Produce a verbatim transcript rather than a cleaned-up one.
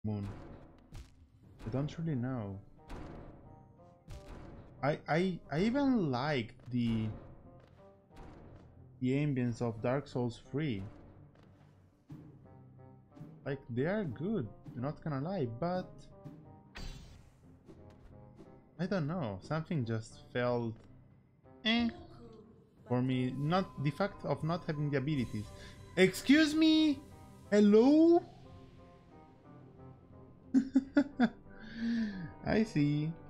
Moon. I don't really know. I I I even like the the ambience of Dark Souls three. Like, they are good, I'm not gonna lie, but I don't know, something just felt eh for me. Not the fact of not having the abilities. Excuse me? Hello? I see.